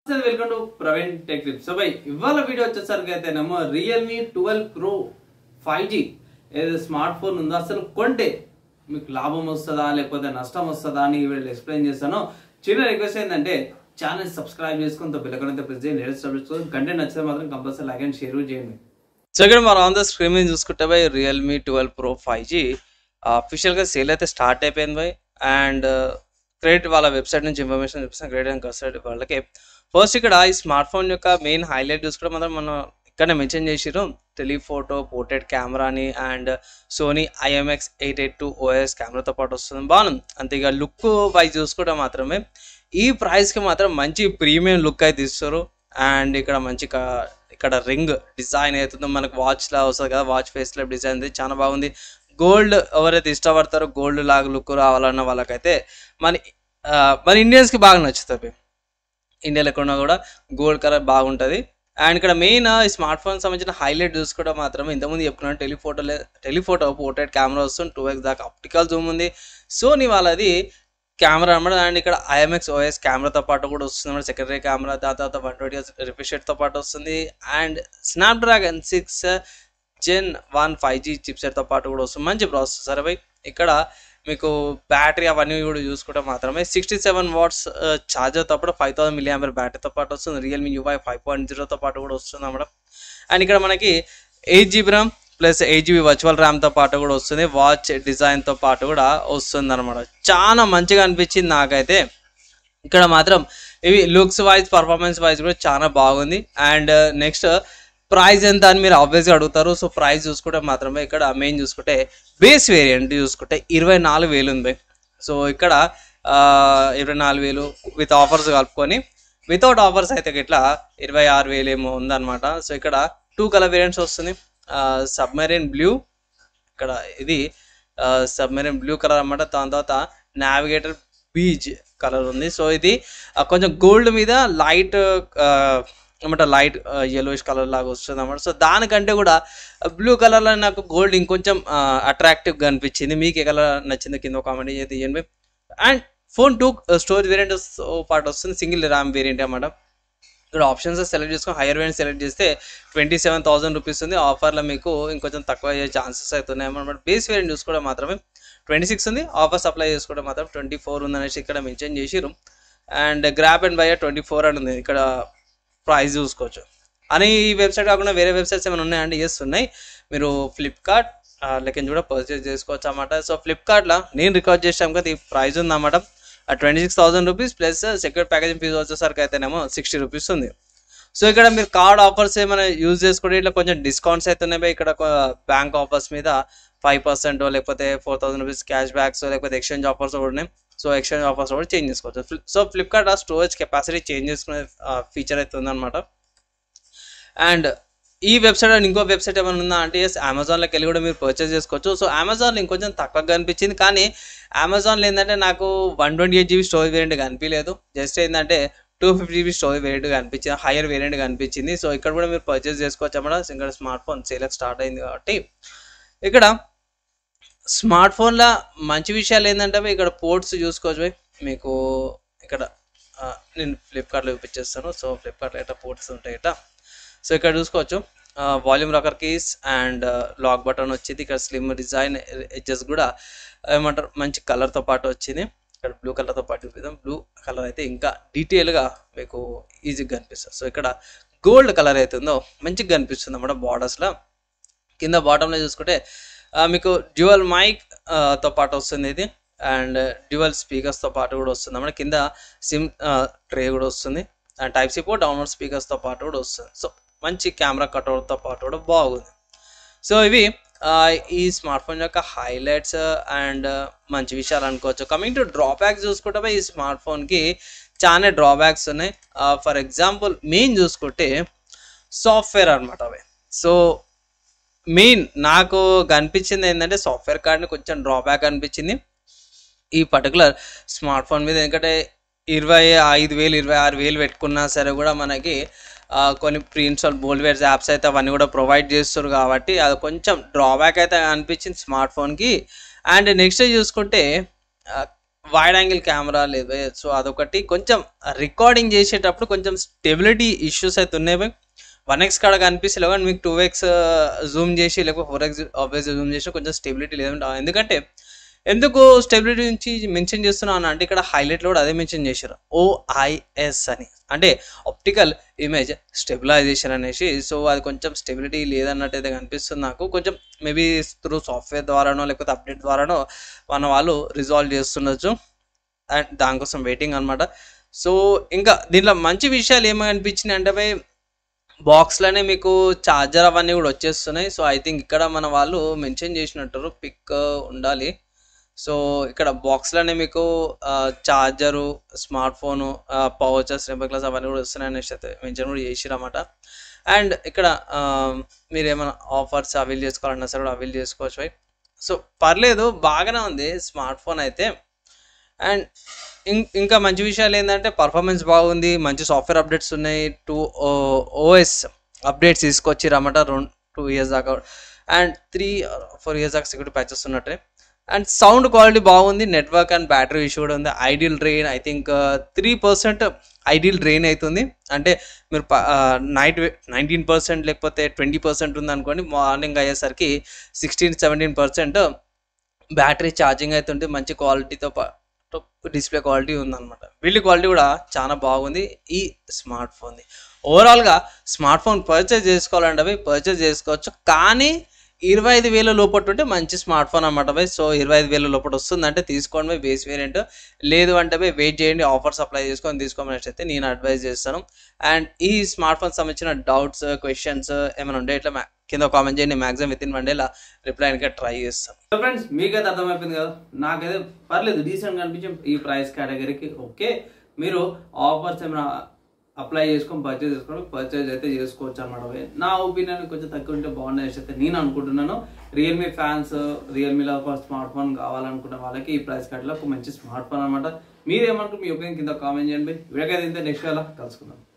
Welcome to Praveen tech tips. So బై ఇవాళ video వచ్చేసరికి అయితేనేమో రియల్మీ 12 Pro 5G ఏదో స్మార్ట్ ఫోన్ ఉందో అసలు కొంటే మీకు లాభం వస్తుందా లేకపోతే నష్టం వస్తుందా అని వీళ్ళు ఎక్స్ప్లెయిన్ చేస్తాను. చిన్న రిక్వెస్ట్ ఏంటంటే ఛానల్ సబ్స్క్రైబ్ చేసుకుని బెల్ ఐకాన్ అయితే ప్రెస్ చేయండి. లేటెస్ట్ అప్డేట్స్ కంటెంట్ నచ్చితే మాత్రం కంపల్సరీ లైక్ అండ్ షేర్ చేయండి. సో ఇక్కడ మనం ఆన్ ద స్క్రీన్ మీద చూసుకుంటే బై రియల్మీ 12 Pro 5G అఫీషియల్గా సేల్ అయితే స్టార్ట్ అయిపోయింది బై. అండ్ క్రెడిట్ వాళ్ళ వెబ్సైట్ నుంచి ఇన్ఫర్మేషన్ చూపిస్తాను. క్రెడిట్ అండ్ కస్టడీ వాళ్ళకి ఫస్ట్ ఇక్కడ ఈ స్మార్ట్ ఫోన్ యొక్క మెయిన్ హైలైట్ చూసుకుంటే మాత్రం మనం ఇక్కడనే మెన్షన్ చేసిరు టెలిఫోటో పోర్ట్రేట్ కెమెరాని అండ్ సోనీ IMX 882 OS కెమెరాతో పాటు వస్తుంది. బాగుంది. అంతే ఇక లుక్ వైజ్ చూసుకుంటే మాత్రమే ఈ ప్రైస్కి మాత్రం మంచి ప్రీమియం లుక్ అయితే ఇస్తారు. అండ్ ఇక్కడ మంచి ఇక్కడ రింగ్ డిజైన్ అవుతుందో మనకు వాచ్లా వస్తుంది కదా, వాచ్ ఫేస్లో డిజైన్ ఉంది, చాలా బాగుంది. గోల్డ్ ఎవరైతే ఇష్టపడతారో గోల్డ్ లాగా లుక్ రావాలన్న వాళ్ళకైతే మన ఇండియన్స్కి బాగా నచ్చుతుంది. ఇండియాలో ఎక్కడున్నా కూడా గోల్డ్ కలర్ బాగుంటుంది. అండ్ ఇక్కడ మెయిన్ ఈ స్మార్ట్ ఫోన్ సంబంధించిన హైలైట్ చూసుకోవడం మాత్రమే ఇంతకుముందు చెప్పుకున్నాను టెలిఫోటో పోర్ట్రేట్ కెమెరా వస్తుంది, 2x దాకా ఆప్టికల్ జూమ్ ఉంది. సోనీ వాళ్ళది కెమెరా అనమాట. అండ్ ఇక్కడ IMX OS కెమెరాతో పాటు కూడా వస్తుంది అన్నమాట. సెకండరీ కెమెరా దాని తర్వాత 120 రిఫ్రెష్ రేట్తో పాటు వస్తుంది. అండ్ స్నాప్డ్రాగన్ 6 Gen 1 5G చిప్సెట్తో పాటు కూడా వస్తుంది. మంచి ప్రాసెసర్ అవి. ఇక్కడ మీకు బ్యాటరీ అవన్నీ కూడా చూసుకుంటే మాత్రమే 67 వాట్స్ ఛార్జర్తో పాటు 5000 mAh బ్యాటరీతో పాటు వస్తుంది. రియల్మీ UI 5.0తో పాటు కూడా వస్తుంది అన్నమాట. అండ్ ఇక్కడ మనకి 8GB RAM plus 8GB virtual ర్యామ్తో పాటు కూడా వస్తుంది. వాచ్ డిజైన్తో పాటు కూడా వస్తుంది అనమాట. చాలా మంచిగా అనిపించింది నాకైతే. ఇక్కడ మాత్రం ఇవి లుక్స్ వైజ్ పర్ఫార్మెన్స్ వైజ్ కూడా చాలా బాగుంది. అండ్ నెక్స్ట్ ప్రైస్ ఎంత అని మీరు ఆబ్వియస్గా అడుగుతారు. సో ప్రైస్ చూసుకుంటే మాత్రమే ఇక్కడ మెయిన్ చూసుకుంటే బేస్ వేరియంట్ చూసుకుంటే 24,000 ఉంది. సో ఇక్కడ 24,000 విత్ ఆఫర్స్ కలుపుకొని, వితౌట్ ఆఫర్స్ అయితే ఇట్లా 26,000 ఏమో ఉందన్నమాట. సో ఇక్కడ 2 కలర్ వేరియంట్స్ వస్తుంది. సబ్మెరీన్ బ్లూ, ఇక్కడ ఇది సబ్మెరీన్ బ్లూ కలర్ అన్నమాట. దాని తర్వాత నావిగేటర్ బీచ్ కలర్ ఉంది. సో ఇది కొంచెం గోల్డ్ మీద లైట్ అనమాట, లైట్ yellowish కలర్ లాగా వస్తుంది అన్నమాట. సో దానికంటే కూడా బ్లూ కలర్లో నాకు గోల్డ్ ఇంకొంచెం అట్రాక్టివ్గా అనిపించింది. మీకు ఏ కలర్ నచ్చిందో కింద కామెంట్ అయితే ఇవ్వండి. అండ్ ఫోన్ 2 స్టోరేజ్ వేరియంట్తో పాటు వస్తుంది. సింగిల్ ర్యామ్ వేరియంట్ అన్నమాట. ఇక్కడ ఆప్షన్స్ సెలెక్ట్ చేసుకొని హైయర్ వేరియంట్ సెలెక్ట్ చేస్తే 27,000 రూపీస్ ఉంది. ఆఫర్లో మీకు ఇంకొంచెం తక్కువ అయ్యే ఛాన్సెస్ అవుతున్నాయి అన్నమాట. బేస్ వేరియంట్ చూసుకోవడం మాత్రమే 26 ఉంది. ఆఫర్స్ అప్లై చేసుకోవడం మాత్రం 24 ఉందనేసి ఇక్కడ మెన్షన్ చేసిరు. అండ్ గ్రాబ్ అండ్ బై 24 అని ఉంది. ఇక్కడ ప్రైస్ చూసుకోవచ్చు. అని ఈ వెబ్సైట్ కాకుండా వేరే వెబ్సైట్స్ ఏమైనా ఉన్నాయండి? ఎస్ ఉన్నాయి. మీరు ఫ్లిప్కార్ట్ లెక్కన కూడా పర్చేస్ చేసుకోవచ్చు అన్నమాట. సో ఫ్లిప్కార్ట్లో నేను రికార్డ్ చేసాం కదా, ఈ ప్రైస్ ఉందన్నమాట 26,000 rupees plus secure packaging fee వచ్చేసరికి అయితేనేమో 60 రూపీస్ ఉంది. సో ఇక్కడ మీరు కార్డ్ ఆఫర్స్ ఏమైనా యూజ్ చేసుకుంటే ఇట్లా కొంచెం డిస్కౌంట్స్ అయితే ఉన్నాయి. ఇక్కడ బ్యాంక్ ఆఫర్స్ మీద 5% లేకపోతే 4,000 రూపీస్ క్యాష్ బ్యాక్స్ లేకపోతే ఎక్స్చేంజ్ ఆఫర్స్ కూడా ఉన్నాయి. సో ఎక్స్చేంజ్ ఆఫర్స్ కూడా చేంజ్ చేసుకోవచ్చు. సో ఫ్లిప్కార్ట్ ఆ స్టోరేజ్ కెపాసిటీ చేంజ్ చేసుకునే ఫీచర్ అయితే ఉందన్నమాట. అండ్ ఈ వెబ్సైట్ అండ్ ఇంకో వెబ్సైట్ ఏమైనా ఉందా అంటే ఎస్, అమెజాన్లోకి వెళ్ళి కూడా మీరు పర్చేస్ చేసుకోవచ్చు. సో అమెజాన్లో ఇంకొంచెం తక్కువగా అనిపించింది, కానీ అమెజాన్లో ఏంటంటే నాకు 128GB స్టోరేజ్ వేరియంట్ కనిపించలేదు. జస్ట్ ఏంటంటే 250GB స్టోరేజ్ వేరియంట్గా అనిపించింది, హైయర్ వేరియంట్గా అనిపించింది. సో ఇక్కడ కూడా మీరు పర్చేస్ చేసుకోవచ్చు అన్నమాట. ఇక్కడ స్మార్ట్ ఫోన్ సేల్ స్టార్ట్ అయింది కాబట్టి ఇక్కడ స్మార్ట్ ఫోన్లో మంచి విషయాలు ఏంటంటే ఇక్కడ పోర్ట్స్ చూసుకోవచ్చు. మీకు ఇక్కడ నేను ఫ్లిప్కార్ట్లో చూపించేస్తాను. సో ఫ్లిప్కార్ట్లో ఎట్లా పోర్ట్స్ ఉంటాయి ఇట్లా. సో ఇక్కడ చూసుకోవచ్చు volume rocker keys and lock button వచ్చింది. ఇక్కడ స్లిమ్ డిజైన్ ఎడ్జెస్ కూడా ఏమంటారు మంచి కలర్తో పాటు వచ్చింది. ఇక్కడ బ్లూ కలర్తో పాటు చూపిద్దాం. బ్లూ కలర్ అయితే ఇంకా డీటెయిల్గా మీకు ఈజీగా కనిపిస్తుంది. సో ఇక్కడ గోల్డ్ కలర్ అయితే ఉందో మంచిగా కనిపిస్తుంది అన్నమాట బార్డర్స్లో. కింద బాటంలో చూసుకుంటే మీకు డ్యూయల్ మైక్ తో పాటు వస్తుంది ఇది. అండ్ డ్యూయల్ స్పీకర్స్తో పాటు కూడా వస్తుంది అన్నమాట. కింద సిమ్ ట్రే కూడా వస్తుంది. అండ్ టైప్-C పోర్ట్, డౌన్లోడ్ స్పీకర్స్తో పాటు కూడా వస్తుంది. సో మంచి కెమెరా కట్అవుట్తో పాటు కూడా బాగుంది. సో ఇవి ఈ స్మార్ట్ ఫోన్ యొక్క హైలైట్స్ అండ్ మంచి విషయాలు అనుకోవచ్చు. కమింగ్ టు డ్రాబ్యాక్స్ చూసుకుంటే ఈ స్మార్ట్ ఫోన్కి చాలా డ్రాబ్యాక్స్ ఉన్నాయి. ఫర్ ఎగ్జాంపుల్ మెయిన్ చూసుకుంటే సాఫ్ట్వేర్ అనమాట అవి. సో మెయిన్ నాకు కనిపించింది ఏంటంటే సాఫ్ట్వేర్ కార్డ్ని కొంచెం డ్రాబ్యాక్ అనిపించింది ఈ పర్టికులర్ స్మార్ట్ ఫోన్ మీద. ఎందుకంటే 25,000 26,000 పెట్టుకున్నా సరే కూడా మనకి కొన్ని ప్రీ ఇన్స్టాల్ బోల్వేర్స్ యాప్స్ అయితే అవన్నీ కూడా ప్రొవైడ్ చేస్తారు కాబట్టి అది కొంచెం డ్రాబ్యాక్ అయితే అనిపించింది స్మార్ట్ ఫోన్కి. అండ్ నెక్స్ట్ చూసుకుంటే వైడ్ యాంగిల్ కెమెరా లేదు. సో అదొకటి, కొంచెం రికార్డింగ్ చేసేటప్పుడు కొంచెం స్టెబిలిటీ ఇష్యూస్ అయితే ఉన్నాయి బై. 1x కాడ కనిపిస్తలేవు కానీ మీకు 2x జూమ్ చేసి లేకపోతే 4x ఆబ్వియస్గా జూమ్ చేసి కొంచెం స్టెబిలిటీ లేదంటే. ఎందుకంటే ఎందుకు స్టెబిలిటీ నుంచి మెన్షన్ చేస్తున్నాను అంటే ఇక్కడ హైలైట్లో కూడా అదే మెన్షన్ చేశారు, OIS అని, అంటే ఆప్టికల్ ఇమేజ్ స్టెబిలైజేషన్ అనేసి. సో అది కొంచెం స్టెబిలిటీ లేదన్నట్టు అయితే కనిపిస్తుంది నాకు. కొంచెం మేబీ త్రూ సాఫ్ట్వేర్ ద్వారానో లేకపోతే అప్డేట్ ద్వారానో మన వాళ్ళు రిజాల్వ్ చేస్తుండొచ్చు, అండ్ దానికోసం వెయిటింగ్ అనమాట. సో ఇంకా దీంట్లో మంచి విషయాలు ఏమని అనిపించినాయి అంటే బై, బాక్స్లోనే మీకు ఛార్జర్ అవన్నీ కూడా వచ్చేస్తున్నాయి. సో ఐ థింక్ ఇక్కడ మన వాళ్ళు మెన్షన్ చేసినట్టు పిక్ ఉండాలి. సో ఇక్కడ బాక్స్లోనే మీకు charger, smart phone, pouches, temper glass అవన్నీ కూడా వస్తున్నాయి అనేసి అయితే మెన్షన్ కూడా చేసిరన్నమాట. అండ్ ఇక్కడ మీరు ఏమైనా ఆఫర్స్ అవైల్ చేసుకోవాలన్నా సరే కూడా అవైల్ చేసుకోవచ్చు బై. సో పర్లేదు, బాగానే ఉంది స్మార్ట్ ఫోన్ అయితే. అండ్ ఇంకా మంచి విషయాలు ఏంటంటే పర్ఫార్మెన్స్ బాగుంది, మంచి సాఫ్ట్వేర్ అప్డేట్స్ ఉన్నాయి, 2 OS అప్డేట్స్ తీసుకొచ్చిరన్నమాట 2 years దాకా, అండ్ 3 or 4 years దాకా సెక్యూరిటీ ప్యాచెస్ ఉన్నట్టే. అండ్ సౌండ్ క్వాలిటీ బాగుంది, నెట్వర్క్ అండ్ బ్యాటరీ ఇష్యూ కూడా ఉంది. Ideal drain I think 3% ideal drain అవుతుంది. అంటే మీరు నైట్ 19% లేకపోతే 20% ఉంది అనుకోండి, మార్నింగ్ అయ్యేసరికి 16-17% బ్యాటరీ ఛార్జింగ్ అవుతుంటే మంచి క్వాలిటీతో డిస్ప్లే క్వాలిటీ ఉందన్నమాట. బిల్డ్ క్వాలిటీ కూడా చాలా బాగుంది ఈ స్మార్ట్ ఫోన్ది. ఓవరాల్గా స్మార్ట్ ఫోన్ పర్చేజ్ చేసుకోవాలంటే అవి పర్చేజ్ చేసుకోవచ్చు, కానీ 25,000 లోపల ఉంటే మంచి స్మార్ట్ ఫోన్ అన్నమాట బై. సో 25,000 లోపల వస్తుందంటే తీసుకోండి బై బేస్ వేరియంట్, లేదు అంటే బై వెయిట్ చేయండి, ఆఫర్స్ అప్లై చేసుకొని తీసుకోమని అయితే నేను అడ్వైజ్ చేస్తాను. అండ్ ఈ స్మార్ట్ ఫోన్ సంబంధించిన డౌట్స్, క్వశ్చన్స్ ఏమైనా ఉంటే ఇట్లా కింద కామెంట్ చేయండి, maximum within 1 day reply అయితే ట్రై చేస్తాను. సో ఫ్రెండ్స్, మీకైతే అర్థమైపోయింది కదా, నాకైతే పర్లేదు, డీసెంట్గా అనిపించే ఈ ప్రైస్ కేటగిరీకి. ఓకే, మీరు ఆఫర్స్ ఏమైనా అప్లై చేసుకొని పర్చేజ్ అయితే చేసుకోవచ్చు అన్నమాట. నా ఒపీనియన్ కొంచెం తక్కువ ఉంటే బాగుండేసి అయితే నేను అనుకుంటున్నాను. రియల్మీ ఫ్యాన్స్, రియల్మీలో ఒక స్మార్ట్ ఫోన్ కావాలనుకున్న వాళ్ళకి ఈ ప్రైస్ కార్డ్లో ఒక మంచి స్మార్ట్ ఫోన్ అనమాట. మీరేమనుకుంటే మీ ఒపీనియన్ కింద కామెంట్ చేయండి. వీడియోకైతే ఇంత నెక్స్ట్ వేళ కలుసుకుందాం.